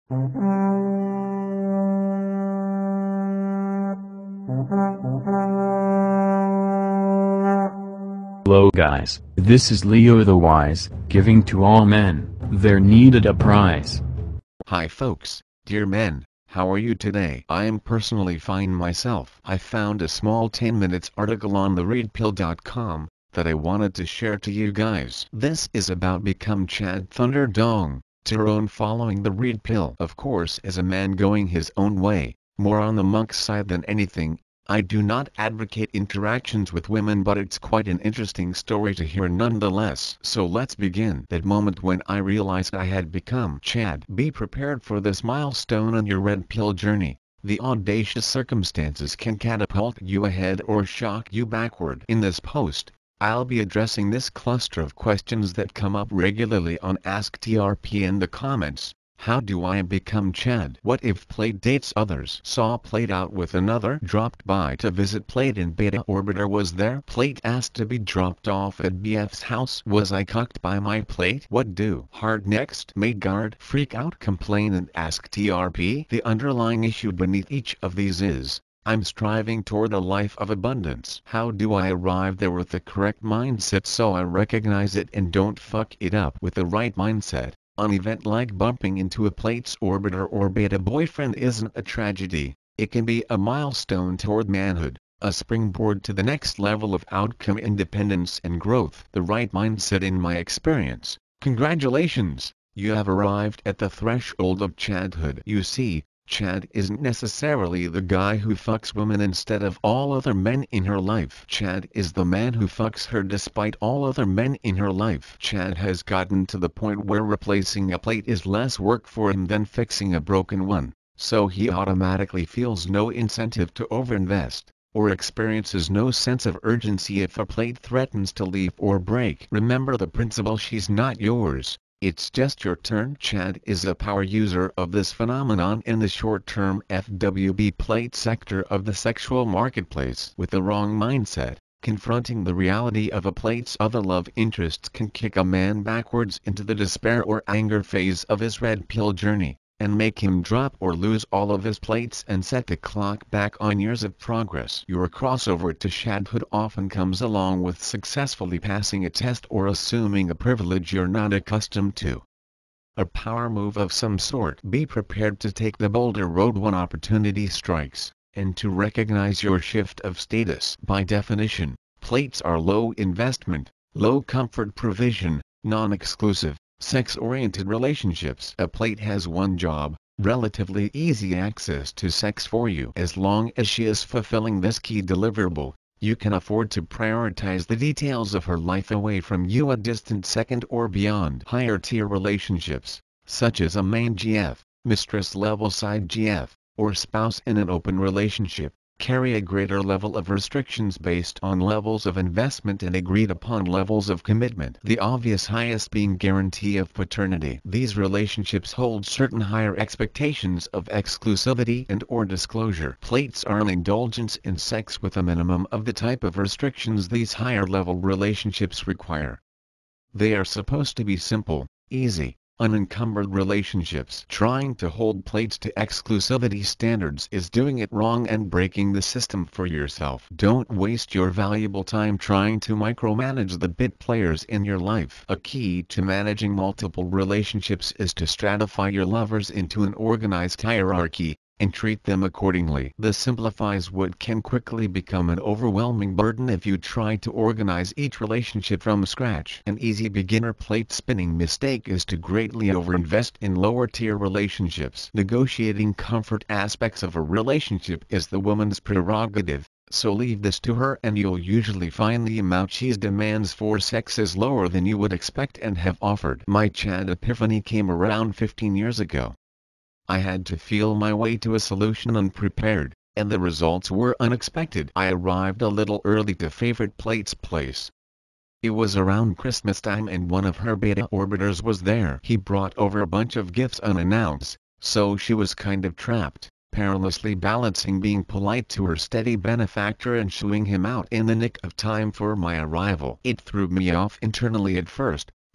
Hello guys, this is Leo the Wise, giving to all men their needed uprise. Hi folks, dear men, how are you today? I am personally fine myself. I found a small 10 minutes article on the redpill.com that I wanted to share to you guys. This is about Become Chad Thunderdong, Tyrone following the red pill. Of course, as a man going his own way, more on the monk's side than anything, I do not advocate interactions with women, but it's quite an interesting story to hear nonetheless. So let's begin. That moment when I realized I had become Chad. Be prepared for this milestone on your red pill journey. The audacious circumstances can catapult you ahead or shock you backward. In this post, I'll be addressing this cluster of questions that come up regularly on Ask TRP in the comments. How do I become Chad? What if Plate dates others? Saw Plate out with another. Dropped by to visit Plate in beta orbiter. Was there? Plate asked to be dropped off at BF's house. Was I cucked by my Plate? What do? Hard next. Made guard. Freak out. Complain and ask TRP. The underlying issue beneath each of these is, I'm striving toward a life of abundance. How do I arrive there with the correct mindset so I recognize it and don't fuck it up? With the right mindset, an event like bumping into a Plate's orbiter or beta boyfriend isn't a tragedy. It can be a milestone toward manhood, a springboard to the next level of outcome, independence and growth. The right mindset, in my experience. Congratulations, you have arrived at the threshold of Chadhood. You see, Chad isn't necessarily the guy who fucks women instead of all other men in her life. Chad is the man who fucks her despite all other men in her life. Chad has gotten to the point where replacing a Plate is less work for him than fixing a broken one, so he automatically feels no incentive to overinvest, or experiences no sense of urgency if a Plate threatens to leave or break. Remember the principle: she's not yours. It's just your turn. Chad is a power user of this phenomenon in the short-term FWB Plate sector of the sexual marketplace. With the wrong mindset, confronting the reality of a Plate's other love interests can kick a man backwards into the despair or anger phase of his red pill journey, and make him drop or lose all of his Plates and set the clock back on years of progress. Your crossover to Chadhood often comes along with successfully passing a test or assuming a privilege you're not accustomed to. A power move of some sort. Be prepared to take the boulder road when opportunity strikes, and to recognize your shift of status. By definition, Plates are low investment, low comfort provision, non-exclusive, sex-oriented relationships. A Plate has one job: relatively easy access to sex for you. As long as she is fulfilling this key deliverable, you can afford to prioritize the details of her life away from you a distant second or beyond. Higher tier relationships, such as a main GF, mistress level side GF, or spouse in an open relationship, carry a greater level of restrictions based on levels of investment and agreed upon levels of commitment. The obvious highest being guarantee of paternity. These relationships hold certain higher expectations of exclusivity and or disclosure. Plates are an indulgence in sex with a minimum of the type of restrictions these higher level relationships require. They are supposed to be simple, easy, unencumbered relationships. Trying to hold Plates to exclusivity standards is doing it wrong and breaking the system for yourself. Don't waste your valuable time trying to micromanage the bit players in your life. A key to managing multiple relationships is to stratify your lovers into an organized hierarchy, and treat them accordingly. This simplifies what can quickly become an overwhelming burden if you try to organize each relationship from scratch. An easy beginner Plate spinning mistake is to greatly overinvest in lower tier relationships. Negotiating comfort aspects of a relationship is the woman's prerogative, so leave this to her and you'll usually find the amount she demands for sex is lower than you would expect and have offered. My Chad epiphany came around 15 years ago. I had to feel my way to a solution unprepared, and the results were unexpected. I arrived a little early to favorite Plate's place. It was around Christmas time and one of her beta orbiters was there. He brought over a bunch of gifts unannounced, so she was kind of trapped, perilously balancing being polite to her steady benefactor and shooing him out in the nick of time for my arrival. It threw me off internally at first,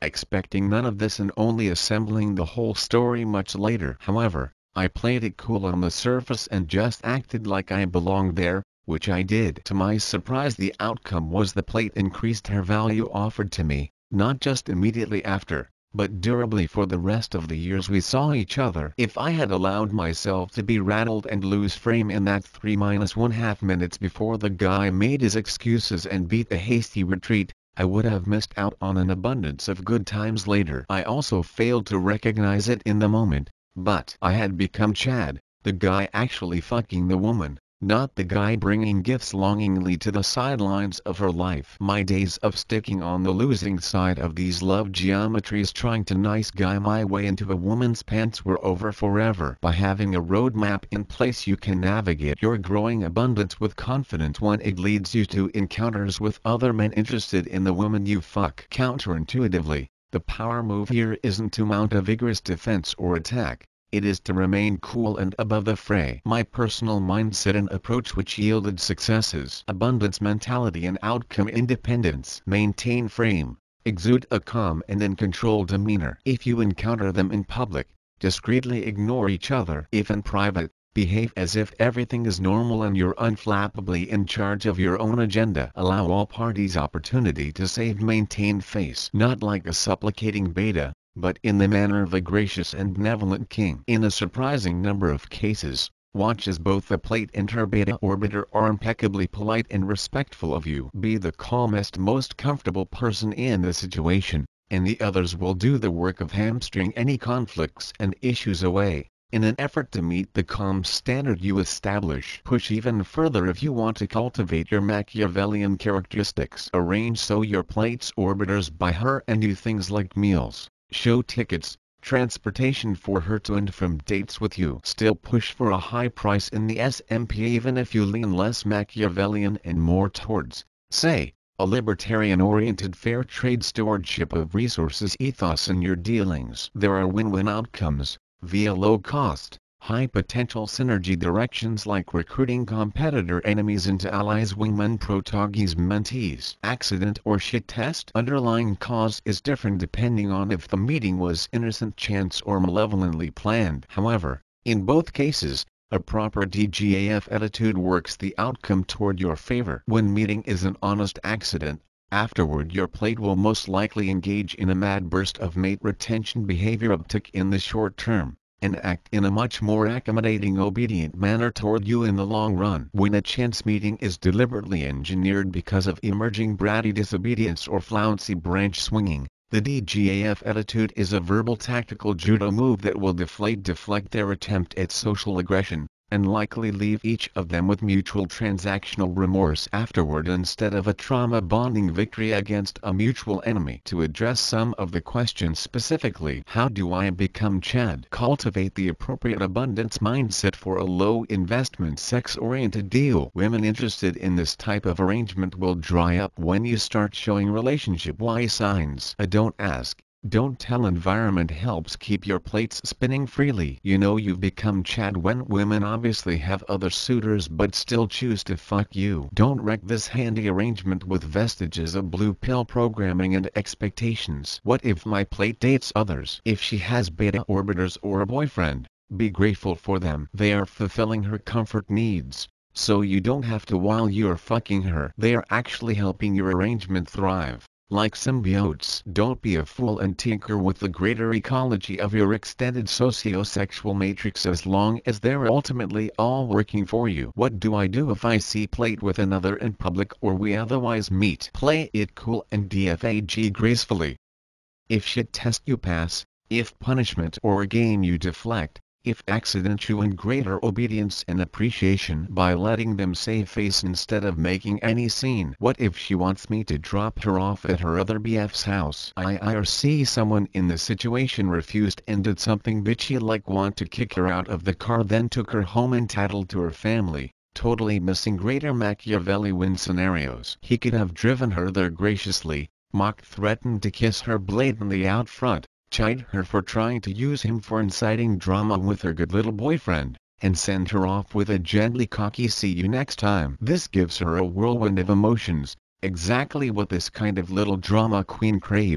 expecting none of this and only assembling the whole story much later. However, I played it cool on the surface and just acted like I belonged there, which I did. To my surprise, the outcome was the plate increased her value offered to me, not just immediately after, but durably for the rest of the years we saw each other. If I had allowed myself to be rattled and lose frame in that 3-1/2 minutes before the guy made his excuses and beat a hasty retreat, I would have missed out on an abundance of good times later. I also failed to recognize it in the moment, but I had become Chad, the guy actually fucking the woman, not the guy bringing gifts longingly to the sidelines of her life. My days of sticking on the losing side of these love geometries trying to nice guy my way into a woman's pants were over forever. By having a roadmap in place, you can navigate your growing abundance with confidence when it leads you to encounters with other men interested in the woman you fuck. Counterintuitively, the power move here isn't to mount a vigorous defense or attack. It is to remain cool and above the fray. My personal mindset and approach which yielded successes: abundance mentality and outcome independence. Maintain frame, exude a calm and in control demeanor. If you encounter them in public, discreetly ignore each other. If in private, behave as if everything is normal and you're unflappably in charge of your own agenda. Allow all parties opportunity to save. Maintain face, not like a supplicating beta, but in the manner of a gracious and benevolent king. In a surprising number of cases, watch as both the plate and her beta orbiter are impeccably polite and respectful of you. Be the calmest, most comfortable person in the situation, and the others will do the work of hamstring any conflicts and issues away. In an effort to meet the calm standard you establish, push even further if you want to cultivate your Machiavellian characteristics. Arrange so your plate's orbiters buy her and you things like meals, show tickets, transportation for her to and from dates with you. Still push for a high price in the SMP even if you lean less Machiavellian and more towards, say, a libertarian-oriented fair trade stewardship of resources ethos in your dealings. There are win-win outcomes via low cost, high potential synergy directions like recruiting competitor enemies into allies, wingmen, protagis, mentees. Accident or shit test? Underlying cause is different depending on if the meeting was innocent chance or malevolently planned. However, in both cases, a proper DGAF attitude works the outcome toward your favor. When meeting is an honest accident, afterward your plate will most likely engage in a mad burst of mate retention behavior uptick in the short term, and act in a much more accommodating obedient manner toward you in the long run. When a chance meeting is deliberately engineered because of emerging bratty disobedience or flouncy branch swinging, the DGAF attitude is a verbal tactical judo move that will deflect their attempt at social aggression, and likely leave each of them with mutual transactional remorse afterward instead of a trauma-bonding victory against a mutual enemy. To address some of the questions specifically: how do I become Chad? Cultivate the appropriate abundance mindset for a low-investment sex-oriented deal. Women interested in this type of arrangement will dry up when you start showing relationship-wise signs. A don't ask, don't tell environment helps keep your plates spinning freely. You know you've become Chad when women obviously have other suitors but still choose to fuck you. Don't wreck this handy arrangement with vestiges of blue pill programming and expectations. What if my plate dates others? If she has beta orbiters or a boyfriend, be grateful for them. They are fulfilling her comfort needs, so you don't have to while you're fucking her. They are actually helping your arrangement thrive. Like symbiotes. Don't be a fool and tinker with the greater ecology of your extended socio-sexual matrix as long as they're ultimately all working for you. What do I do if I see plate with another in public or we otherwise meet? Play it cool and DFAG gracefully. If shit test you pass, if punishment or gain you deflect, if accident you in greater obedience and appreciation by letting them save face instead of making any scene. What if she wants me to drop her off at her other BF's house? I or see someone in the situation refused and did something bitchy like want to kick her out of the car, then took her home entitled to her family, totally missing greater Machiavelli win scenarios. He could have driven her there graciously, mocked, threatened to kiss her blatantly out front, chide her for trying to use him for inciting drama with her good little boyfriend, and send her off with a gently cocky "see you next time." This gives her a whirlwind of emotions, exactly what this kind of little drama queen craves.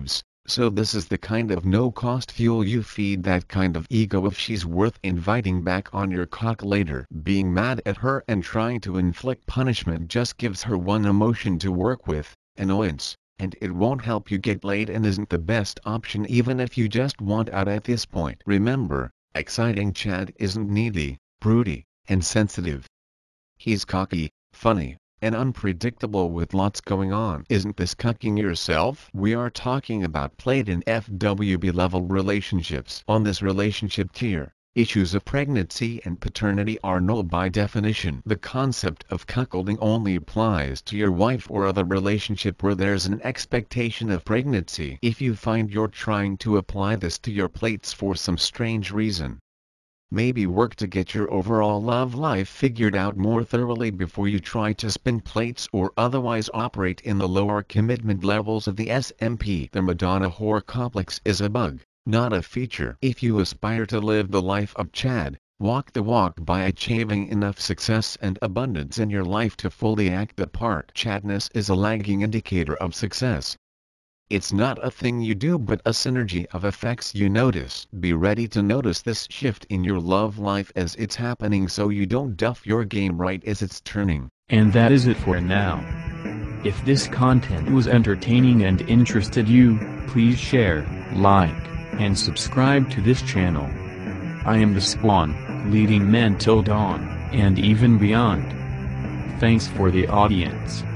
So this is the kind of no-cost fuel you feed that kind of ego if she's worth inviting back on your cock later. Being mad at her and trying to inflict punishment just gives her one emotion to work with, annoyance, and it won't help you get laid and isn't the best option even if you just want out at this point. Remember, exciting Chad isn't needy, broody, and sensitive. He's cocky, funny, and unpredictable with lots going on. Isn't this cucking yourself? We are talking about played in FWB level relationships. On this relationship tier, issues of pregnancy and paternity are null by definition. The concept of cuckolding only applies to your wife or other relationship where there's an expectation of pregnancy. If you find you're trying to apply this to your plates for some strange reason, maybe work to get your overall love life figured out more thoroughly before you try to spin plates or otherwise operate in the lower commitment levels of the SMP. The Madonna whore complex is a bug, not a feature. If you aspire to live the life of Chad, walk the walk by achieving enough success and abundance in your life to fully act the part. Chadness is a lagging indicator of success. It's not a thing you do but a synergy of effects you notice. Be ready to notice this shift in your love life as it's happening so you don't duff your game right as it's turning. And that is it for now. If this content was entertaining and interested you, please share, like, and subscribe to this channel. I am the Swan, leading men till dawn, and even beyond. Thanks for the audience.